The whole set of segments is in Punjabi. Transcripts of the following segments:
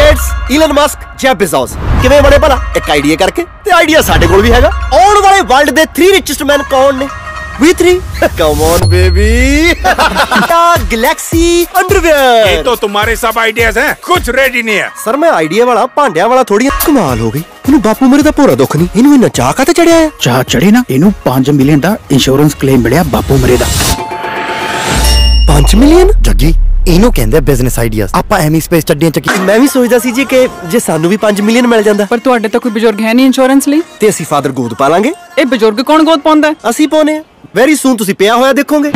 Gates, Elon Musk, Jeff Bezos ਕਿਵੇਂ ਬਣੇ ਭਲਾ? ਇੱਕ ਆਈਡੀਆ ਕਰਕੇ, ਤੇ ਆਈਡੀਆ ਸਾਡੇ ਕੋਲ ਵੀ ਹੈਗਾ। ਆਉਣ ਵਾਲੇ ਵਰਲਡ ਦੇ 3 ਰਿਚੈਸਟ ਮੈਨ ਕੌਣ ਨੇ? We 3 come on baby galaxy underwear. ये तो तुम्हारे सब आइडियाज हैं, कुछ रेडी नहीं है। सर मैं आइडिया वाला भांडिया वाला थोड़ी। कमाल हो गई, इन्हू बापू मेरे दा पूरा दुख नहीं, इन्हू इन्ना चाह काते चढ़िया है। चाह चढ़े ना, इन्हू 5 मिलियन दा इंश्योरेंस क्लेम मिलिया बापू मेरे दा। 5 ਮਿਲੀਅਨ ਜੱਗੀ ਇਹਨੂੰ ਕਹਿੰਦੇ ਬਿਜ਼ਨਸ ਆਈਡੀਆਜ਼। ਆਪਾਂ ਐਵੇਂ ਸਪੇਸ ਚੱਡੀਆਂ ਚੱਕੀ। ਮੈਂ ਵੀ ਸੋਚਦਾ ਸੀ ਜੀ ਕਿ ਜੇ ਸਾਨੂੰ ਵੀ 5 ਮਿਲੀਅਨ ਮਿਲ ਜਾਂਦਾ। ਪਰ ਤੁਹਾਡੇ ਤਾਂ ਕੋਈ ਬਜ਼ੁਰਗ ਹੈ ਨਹੀਂ ਇੰਸ਼ੋਰੈਂਸ ਲਈ। ਤੇ ਅਸੀਂ ਫਾਦਰ ਗੋਦ ਪਾ ਲਾਂਗੇ। ਇਹ ਬਜ਼ੁਰਗ ਕੌਣ ਗੋਦ ਪਾਉਂਦਾ? ਅਸੀਂ ਪਾਉਨੇ ਆ। ਵੈਰੀ ਸੂਨ ਤੁਸੀਂ ਪਿਆ ਹੋਇਆ ਦੇਖੋਗੇ।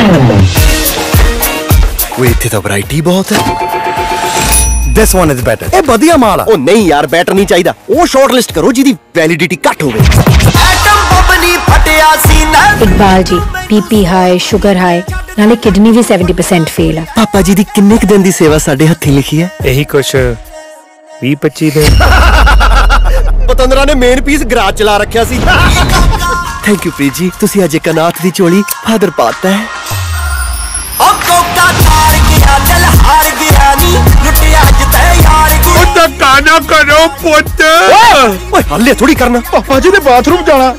ਉਹ ਇੱਥੇ ਤਾਂ ਵੈਰਾਈਟੀ ਬਹੁਤ ਹੈ। This one is better. ਇਹ ਵਧੀਆ ਮਾਲ ਆ। ਉਹ ਨਹੀਂ ਯਾਰ, ਬੈਟਰ ਨਹੀਂ ਚਾਹੀਦਾ। ਉਹ ਸ਼ਾਰਟ ਲਿਸਟ ਕਰੋ ਜਿਹਦੀ ਵੈਲਿਡਿਟੀ ਘੱਟ ਹੋਵੇ। ਐਟਮ ਬੰਬ ਨਹੀਂ ਫਟਿਆ ਸੀਨਾ। Iqbal ji BP high, sugar high, नाले किडनी भी 70% फेल है। पापा जी दी किन्ने क दिन दी सेवा साडे हत्थी लिखी है। यही कुछ 20-25 दिन। पतंदरा ने मेन पीस गराज चला रखा सी। थैंक यू प्रीत जी, तुसी अज एक अनाथ दी चोली फादर पाता है। ओ कोका तार गया, चल हार गया नी, लुटिया अज ते यार की। तो गाना करो पुੱਤ। ओए हल्ले थोड़ी करना। पापा जी ने बाथरूम जाना।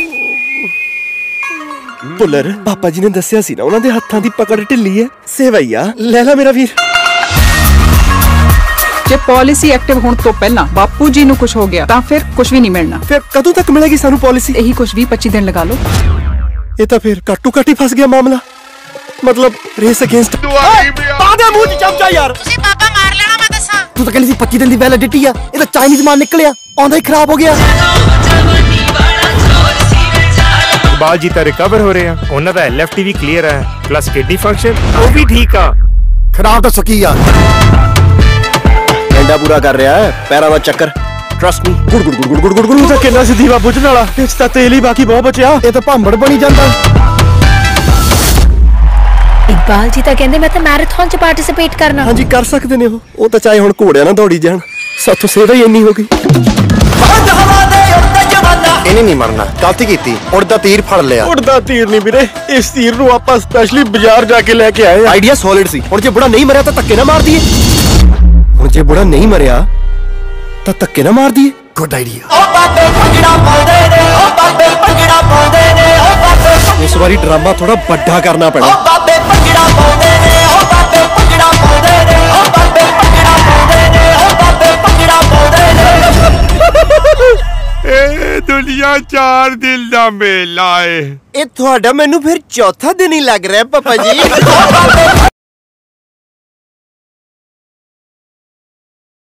ਪੁੱਲਰ, ਪਾਪਾ ਜੀ ਨੇ ਦੱਸਿਆ ਸੀ ਨਾ ਉਹਨਾਂ ਦੇ ਹੱਥਾਂ ਦੀ ਪਕੜ ਢਿੱਲੀ ਹੈ। ਸੇਵਾ ਹੀ ਆ, ਲੈ ਲੈ ਮੇਰਾ ਵੀਰ। ਜੇ ਪਾਲਿਸੀ ਐਕਟਿਵ ਹੋਣ ਤੋਂ ਪਹਿਲਾਂ ਬਾਪੂ ਜੀ ਨੂੰ ਕੁਝ ਹੋ ਗਿਆ ਤਾਂ ਫਿਰ ਕੁਝ ਵੀ ਨਹੀਂ ਮਿਲਣਾ। ਫਿਰ ਕਦੋਂ ਤੱਕ ਮਿਲੇਗੀ ਸਾਨੂੰ ਪਾਲਿਸੀ? ਇਹੀ ਕੁਝ 20-25 ਦਿਨ ਲਗਾ ਲਓ। ਇਹ ਤਾਂ ਫਿਰ ਕਾਟੂ ਕਾਟੀ ਫਸ ਗਿਆ ਮਾਮਲਾ। ਮਤਲਬ ਰੇਸ ਅਗੇਂਸਟ। ਪਾਦੇ ਮੂੰਹ ਚ ਚਮਚਾ ਯਾਰ। ਤੁਸੀਂ ਪਾਪਾ ਮਾਰ ਲੈਣਾ ਮੈਂ ਦੱਸਾਂ। ਤੂੰ ਤਾਂ ਕਹਿੰਦੀ ਸੀ 25 ਦਿਨ ਦੀ ਵੈਲਿਡਿਟੀ ਆ। ਇਹ ਤਾਂ ਚਾਈਨੀਜ਼ ਮਾਲ ਨਿਕਲਿਆ, ਆਉਂਦਾ ਹੀ ਖਰਾਬ ਹੋ ਗਿਆ। इकबाल जी तो रिकवर हो रहे हैं, उन्होंने तो LFT भी क्लियर है, प्लस किडनी फंक्शन वो भी ठीक आ। ਖਰਾਬ ਤਾਂ ਸਕੀ ਆ। ਐਂਡਾ ਪੂਰਾ ਕਰ ਰਿਹਾ ਹੈ, ਪੈਰਾਂ ਦਾ ਚੱਕਰ। Trust me. ਗੁੜ ਗੁੜ ਗੁੜ ਗੁੜ ਗੁੜ ਗੁੜ। ਤਾਂ ਕਿੰਨਾ ਸਿੱਧੀ ਵਾ ਬੁੱਝਣ ਵਾਲਾ। ਇਸ ਤਾਂ ਤੇਲ ਹੀ ਬਾਕੀ ਬਹੁਤ ਬਚਿਆ। ਇਹ ਤਾਂ ਭਾਂਬੜ ਬਣੀ ਜਾਂਦਾ। इकबाल जी तो कहते मैं तो मैराथन च पार्टिसिपेट करना। ਹਾਂਜੀ ਕਰ ਸਕਦੇ ਨੇ ਉਹ ਤਾਂ ਚਾਹੇ ਹੁਣ ਘੋੜਿਆਂ ਨਾਲ ਦੌੜੀ ਜਾਣ। ਸਾਥੋਂ ਸੇਵਾ ਹੀ ਇੰਨੀ ਹੋ ਗਈ। ਇਹਨੇ ਨਹੀਂ ਮਰਨਾ, ਗਲਤੀ ਕੀਤੀ। ਉੜਦਾ ਤੀਰ ਫੜ ਲਿਆ। ਉੜਦਾ ਤੀਰ ਨਹੀਂ ਵੀਰੇ, ਇਸ ਤੀਰ ਨੂੰ ਆਪਾਂ ਸਪੈਸ਼ਲੀ ਬਾਜ਼ਾਰ ਜਾ ਕੇ ਲੈ ਕੇ ਆਏ ਆ। ਆਈਡੀਆ ਸੋਲਿਡ ਸੀ। ਹੁਣ ਜੇ ਬੁੜਾ ਨਹੀਂ ਮਰਿਆ ਤਾਂ ਧੱਕੇ ਨਾ ਮਾਰ ਦਈਏ। ਹੁਣ ਜੇ ਬੁੜਾ ਨਹੀਂ ਮਰਿਆ ਤਾਂ ਧੱਕੇ ਨਾ ਮਾਰ ਦਈਏ। Good idea. ਓ ਬਾਬੇ ਭੰਗੜਾ ਪਾਉਂਦੇ ਨੇ, ਓ ਬਾਬੇ ਭੰਗੜਾ ਪਾਉਂਦੇ ਨੇ, ਓ ਬਾਬੇ। ਇਸ ਵਾਰੀ ਡਰਾਮਾ ਥੋੜਾ ਵੱਡਾ ਕਰਨਾ ਪੈਣਾ। ਓ ਬਾਬੇ ਭੰਗੜਾ ਪਾਉਂਦੇ ਨੇ, ਓ ਬਾਬੇ ਭੰਗੜਾ ਪਾਉਂਦੇ ਨੇ, ਓ ਬਾਬੇ ਭੰਗੜਾ ਪਾਉਂਦੇ ਨੇ, ਓ ਬਾਬੇ ਭੰਗੜਾ ਪਾਉਂਦੇ ਨੇ। ए दुनिया 4 दिन दा मेला है। ਇਹ ਤੁਹਾਡਾ ਮੈਨੂੰ ਫਿਰ ਚੌਥਾ ਦਿਨ ਹੀ ਲੱਗ ਰਿਹਾ ਪਾਪਾ ਜੀ।